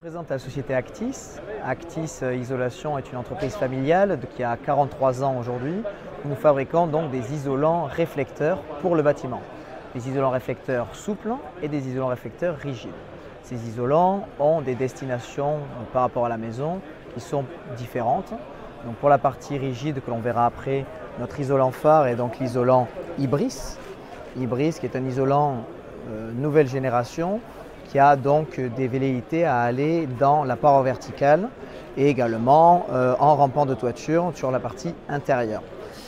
Je présente la société Actis. Actis Isolation est une entreprise familiale qui a 43 ans aujourd'hui. Nous fabriquons donc des isolants réflecteurs pour le bâtiment. Des isolants réflecteurs souples et des isolants réflecteurs rigides. Ces isolants ont des destinations par rapport à la maison qui sont différentes. Donc pour la partie rigide que l'on verra après, notre isolant phare est donc l'isolant Ibris. Ibris qui est un isolant nouvelle génération qui a donc des velléités à aller dans la paroi verticale et également en rampant de toiture sur la partie intérieure.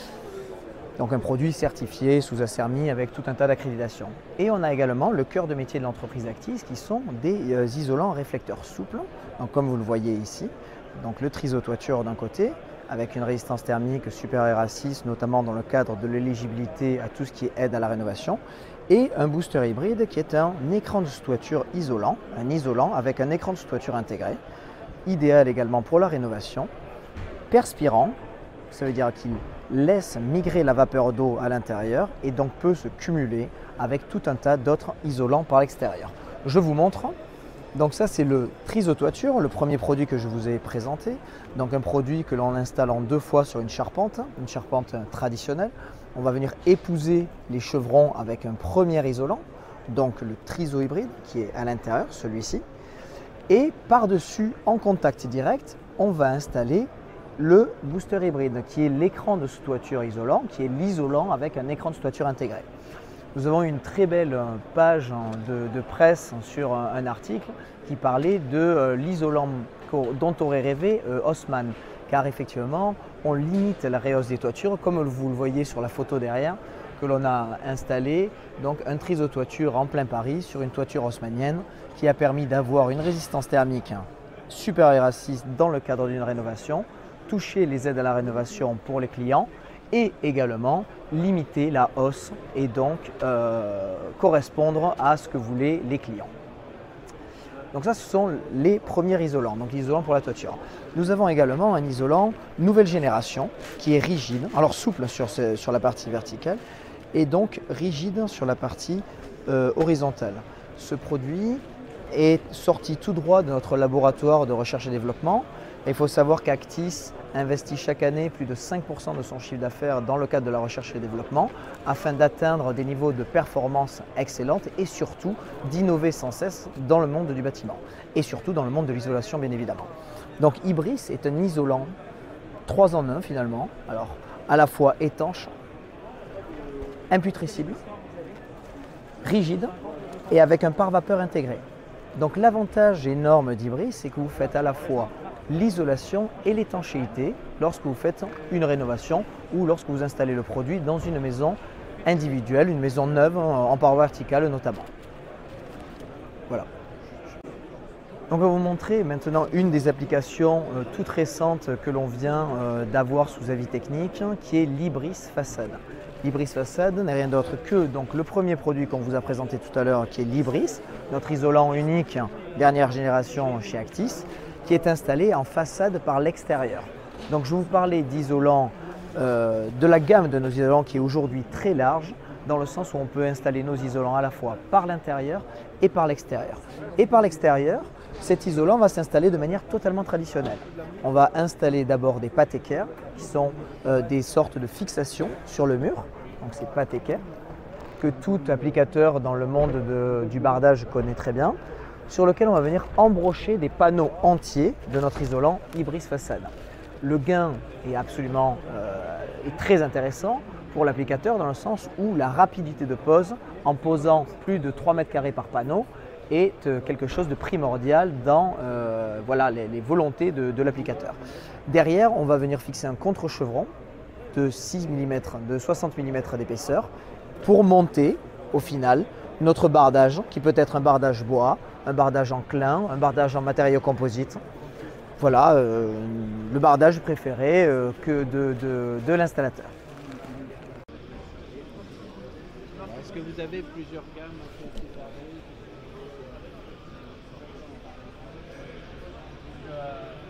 Donc un produit certifié sous Acermi avec tout un tas d'accréditations. Et on a également le cœur de métier de l'entreprise Actis qui sont des isolants réflecteurs souples, donc comme vous le voyez ici. Donc le triso-toiture d'un côté avec une résistance thermique supérieure à 6, notamment dans le cadre de l'éligibilité à tout ce qui est aide à la rénovation. Et un booster hybride qui est un écran de sous-toiture isolant, un isolant avec un écran de sous-toiture intégré, idéal également pour la rénovation, perspirant, ça veut dire qu'il laisse migrer la vapeur d'eau à l'intérieur et donc peut se cumuler avec tout un tas d'autres isolants par l'extérieur. Je vous montre. Donc ça c'est le triso-toiture, le premier produit que je vous ai présenté. Donc un produit que l'on installe en 2 fois sur une charpente traditionnelle. On va venir épouser les chevrons avec un premier isolant, donc le triso hybride qui est à l'intérieur, celui-ci. Et par-dessus, en contact direct, on va installer le booster hybride qui est l'écran de sous-toiture isolant, qui est l'isolant avec un écran de sous-toiture intégré. Nous avons une très belle page de presse sur un article qui parlait de l'isolant dont aurait rêvé Haussmann. Car effectivement, on limite la réhausse des toitures, comme vous le voyez sur la photo derrière, que l'on a installé donc un triso-toiture en plein Paris sur une toiture haussmannienne qui a permis d'avoir une résistance thermique supérieure à 6 dans le cadre d'une rénovation, toucher les aides à la rénovation pour les clients et également limiter la hausse et donc correspondre à ce que voulaient les clients. Donc ça, ce sont les premiers isolants, donc l'isolant pour la toiture. Nous avons également un isolant nouvelle génération qui est rigide, alors souple sur la partie verticale et donc rigide sur la partie horizontale. Ce produit est sorti tout droit de notre laboratoire de recherche et développement. Et il faut savoir qu'Actis investit chaque année plus de 5% de son chiffre d'affaires dans le cadre de la recherche et développement afin d'atteindre des niveaux de performance excellentes et surtout d'innover sans cesse dans le monde du bâtiment et surtout dans le monde de l'isolation bien évidemment. Donc Ibris est un isolant 3 en 1 finalement, alors à la fois étanche, imputrescible, rigide et avec un pare-vapeur intégré. Donc l'avantage énorme d'Ibris, c'est que vous faites à la fois l'isolation et l'étanchéité lorsque vous faites une rénovation ou lorsque vous installez le produit dans une maison individuelle, une maison neuve en paroi verticale notamment. Voilà. Donc on va vous montrer maintenant une des applications toutes récentes que l'on vient d'avoir sous avis technique qui est l'Ibris Façade. L'Ibris Façade n'est rien d'autre que donc, le premier produit qu'on vous a présenté tout à l'heure qui est l'Ibris, notre isolant unique dernière génération chez Actis, qui est installé en façade par l'extérieur. Donc je vais vous parler d'isolants, de la gamme de nos isolants qui est aujourd'hui très large, dans le sens où on peut installer nos isolants à la fois par l'intérieur et par l'extérieur. Et par l'extérieur, cet isolant va s'installer de manière totalement traditionnelle. On va installer d'abord des pâtes équerres, qui sont des sortes de fixations sur le mur, donc ces pâtes équerres, que tout applicateur dans le monde du bardage connaît très bien, sur lequel on va venir embrocher des panneaux entiers de notre isolant Ibris Façade. Le gain est absolument très intéressant pour l'applicateur dans le sens où la rapidité de pose en posant plus de 3 mètres carrés par panneau est quelque chose de primordial dans voilà, les volontés de l'applicateur. Derrière, on va venir fixer un contre-chevron de 6 mm, de 60 mm d'épaisseur pour monter au final notre bardage qui peut être un bardage bois, un bardage en clin, un bardage en matériaux composites. Voilà le bardage préféré de l'installateur. Est-ce que vous avez plusieurs gammes qui